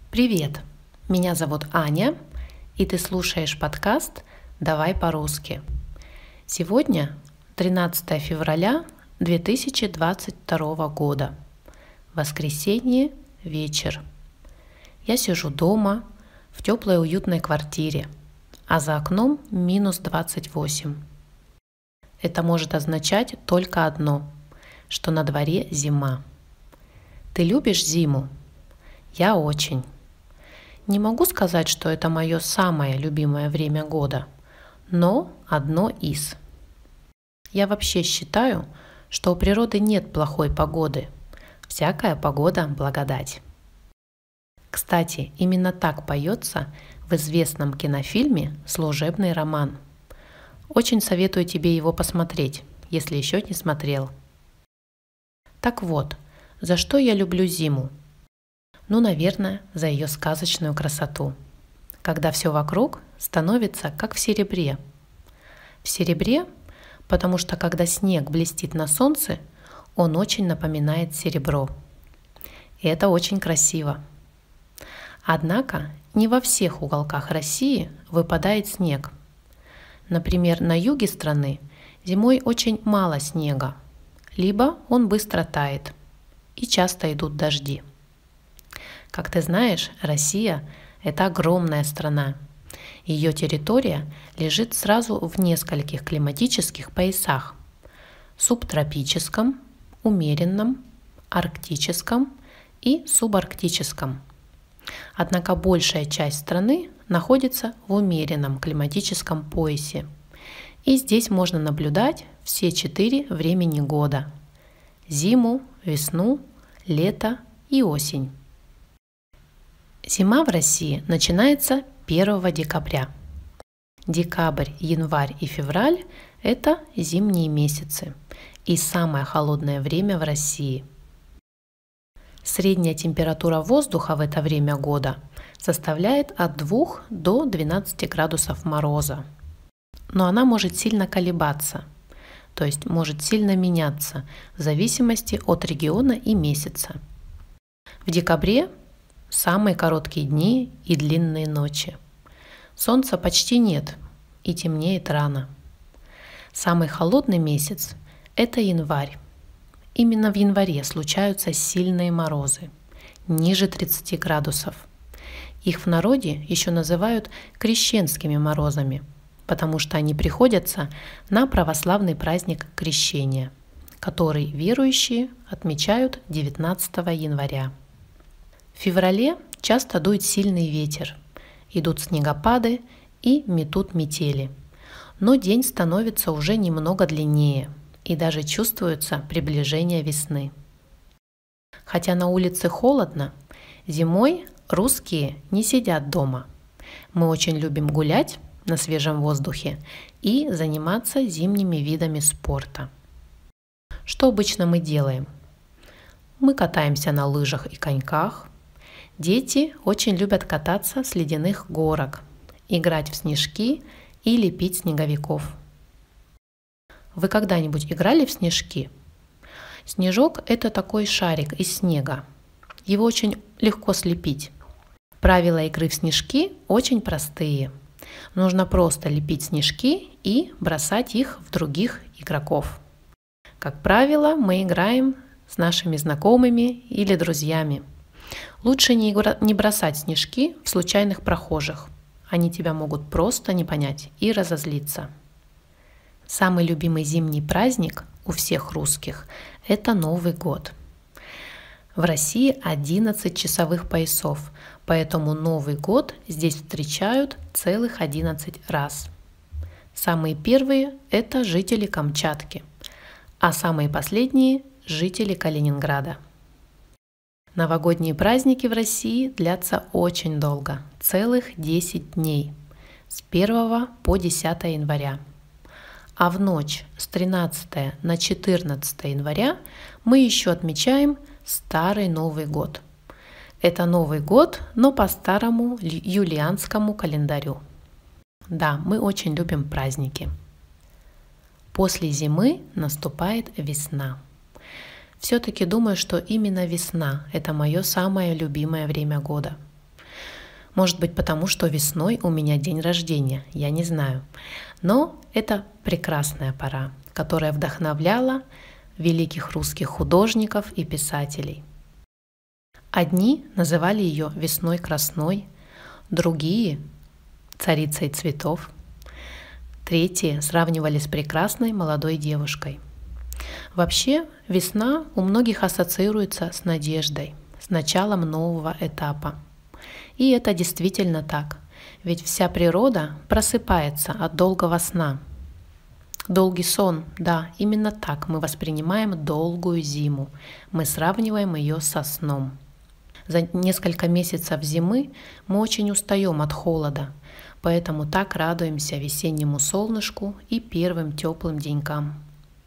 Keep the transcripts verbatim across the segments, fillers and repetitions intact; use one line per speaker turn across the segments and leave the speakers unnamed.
Привет! Меня зовут Аня, и ты слушаешь подкаст «Давай по-русски». Сегодня тринадцатое февраля две тысячи двадцать второго года. Воскресенье, вечер. Я сижу дома в теплой уютной квартире, а за окном минус двадцать восемь. Это может означать только одно, что на дворе зима. Ты любишь зиму? Я очень. Не могу сказать, что это мое самое любимое время года, но одно из. Я вообще считаю, что у природы нет плохой погоды. Всякая погода – благодать. Кстати, именно так поется в известном кинофильме «Служебный роман». Очень советую тебе его посмотреть, если еще не смотрел. Так вот, за что я люблю зиму? Ну, наверное, за ее сказочную красоту, когда все вокруг становится как в серебре. В серебре, потому что когда снег блестит на солнце, он очень напоминает серебро. И это очень красиво. Однако не во всех уголках России выпадает снег. Например, на юге страны зимой очень мало снега, либо он быстро тает, и часто идут дожди. Как ты знаешь, Россия – это огромная страна. Ее территория лежит сразу в нескольких климатических поясах – субтропическом, умеренном, арктическом и субарктическом. Однако большая часть страны находится в умеренном климатическом поясе. И здесь можно наблюдать все четыре времени года – зиму, весну, лето и осень. Зима в России начинается первого декабря. Декабрь, январь и февраль – это зимние месяцы и самое холодное время в России. Средняя температура воздуха в это время года составляет от двух до двенадцати градусов мороза. Но она может сильно колебаться, то есть может сильно меняться в зависимости от региона и месяца. В декабре самые короткие дни и длинные ночи. Солнца почти нет и темнеет рано. Самый холодный месяц – это январь. Именно в январе случаются сильные морозы, ниже тридцати градусов. Их в народе еще называют крещенскими морозами, потому что они приходятся на православный праздник Крещения, который верующие отмечают девятнадцатого января. В феврале часто дует сильный ветер, идут снегопады и метут метели. Но день становится уже немного длиннее, и даже чувствуется приближение весны. Хотя на улице холодно, зимой русские не сидят дома. Мы очень любим гулять на свежем воздухе и заниматься зимними видами спорта. Что обычно мы делаем? Мы катаемся на лыжах и коньках. Дети очень любят кататься с ледяных горок, играть в снежки и лепить снеговиков. Вы когда-нибудь играли в снежки? Снежок – это такой шарик из снега. Его очень легко слепить. Правила игры в снежки очень простые. Нужно просто лепить снежки и бросать их в других игроков. Как правило, мы играем с нашими знакомыми или друзьями. Лучше не, игра... не бросать снежки в случайных прохожих. Они тебя могут просто не понять и разозлиться. Самый любимый зимний праздник у всех русских – это Новый год. В России одиннадцать часовых поясов, поэтому Новый год здесь встречают целых одиннадцать раз. Самые первые – это жители Камчатки, а самые последние – жители Калининграда. Новогодние праздники в России длятся очень долго, целых десять дней, с первого по десятое января. А в ночь с тринадцатого на четырнадцатое января мы еще отмечаем Старый Новый год. Это Новый год, но по старому юлианскому календарю. Да, мы очень любим праздники. После зимы наступает весна. Все-таки думаю, что именно весна – это мое самое любимое время года. Может быть, потому что весной у меня день рождения, я не знаю. Но это прекрасная пора, которая вдохновляла великих русских художников и писателей. Одни называли ее весной красной, другие – царицей цветов, третьи сравнивали с прекрасной молодой девушкой. Вообще, весна у многих ассоциируется с надеждой, с началом нового этапа. И это действительно так, ведь вся природа просыпается от долгого сна. Долгий сон, да, именно так мы воспринимаем долгую зиму, мы сравниваем ее со сном. За несколько месяцев зимы мы очень устаем от холода, поэтому так радуемся весеннему солнышку и первым теплым денькам.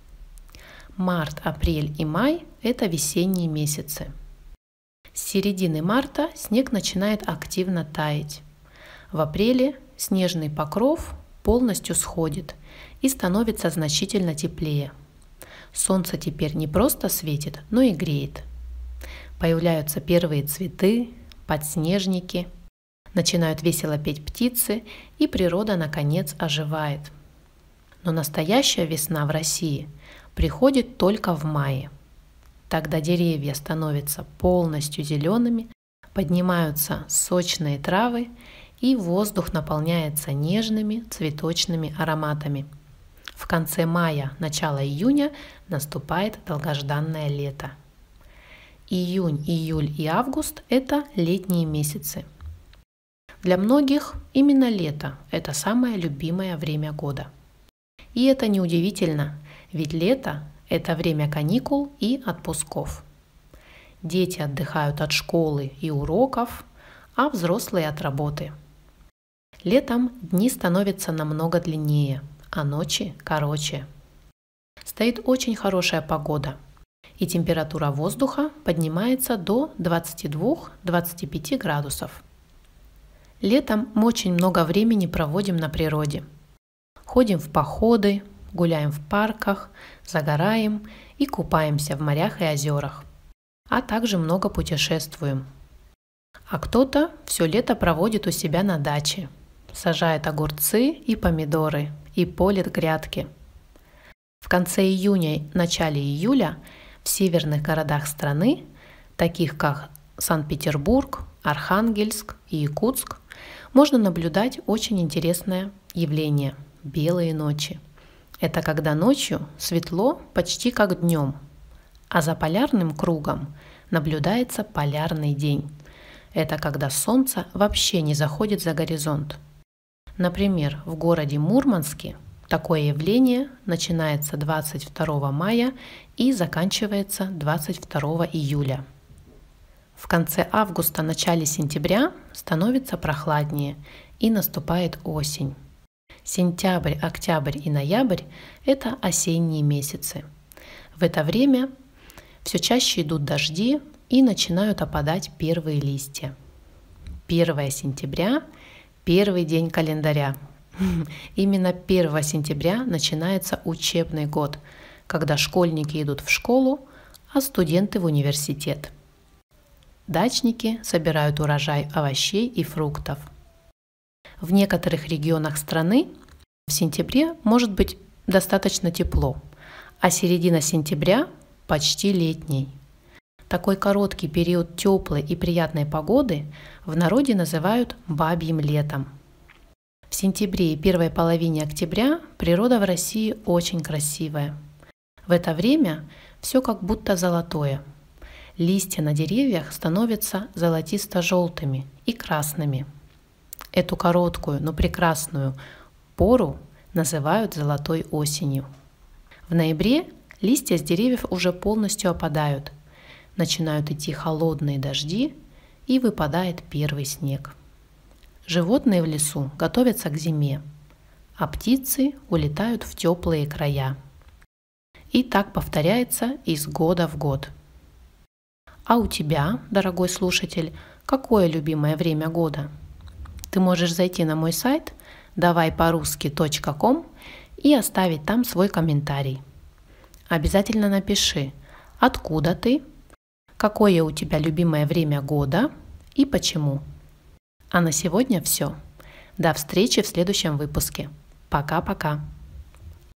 Март, апрель и май – это весенние месяцы. С середины марта снег начинает активно таять. В апреле снежный покров полностью сходит и становится значительно теплее. Солнце теперь не просто светит, но и греет. Появляются первые цветы, подснежники, начинают весело петь птицы, и природа наконец оживает. Но настоящая весна в России приходит только в мае. Тогда деревья становятся полностью зелеными, поднимаются сочные травы, и воздух наполняется нежными цветочными ароматами. В конце мая, начало июня наступает долгожданное лето. Июнь, июль и август – это летние месяцы. Для многих именно лето – это самое любимое время года. И это неудивительно, ведь лето – это время каникул и отпусков. Дети отдыхают от школы и уроков, а взрослые от работы. Летом дни становятся намного длиннее, а ночи короче. Стоит очень хорошая погода, и температура воздуха поднимается до двадцати двух — двадцати пяти градусов. Летом мы очень много времени проводим на природе. Ходим в походы, гуляем в парках, загораем и купаемся в морях и озерах, а также много путешествуем. А кто-то все лето проводит у себя на даче, сажает огурцы и помидоры и полит грядки. В конце июня и начале июля в северных городах страны, таких как Санкт-Петербург, Архангельск и Якутск, можно наблюдать очень интересное явление – белые ночи. Это когда ночью светло почти как днем, а за полярным кругом наблюдается полярный день. Это когда солнце вообще не заходит за горизонт. Например, в городе Мурманске такое явление начинается двадцать второго мая и заканчивается двадцать второго июля. В конце августа, начале сентября становится прохладнее и наступает осень. Сентябрь, октябрь и ноябрь – это осенние месяцы. В это время все чаще идут дожди и начинают опадать первые листья. первое сентября – первый день календаря. Именно первого сентября начинается учебный год, когда школьники идут в школу, а студенты в университет. Дачники собирают урожай овощей и фруктов. В некоторых регионах страны в сентябре может быть достаточно тепло, а середина сентября почти летний. Такой короткий период теплой и приятной погоды в народе называют бабьим летом. В сентябре и первой половине октября природа в России очень красивая. В это время все как будто золотое. Листья на деревьях становятся золотисто-желтыми и красными. Эту короткую, но прекрасную пору называют золотой осенью. В ноябре листья с деревьев уже полностью опадают, начинают идти холодные дожди и выпадает первый снег. Животные в лесу готовятся к зиме, а птицы улетают в теплые края. И так повторяется из года в год. А у тебя, дорогой слушатель, какое любимое время года? Ты можешь зайти на мой сайт давай по русски точка ком и оставить там свой комментарий. Обязательно напиши, откуда ты, какое у тебя любимое время года и почему. А на сегодня все. До встречи в следующем выпуске. Пока-пока.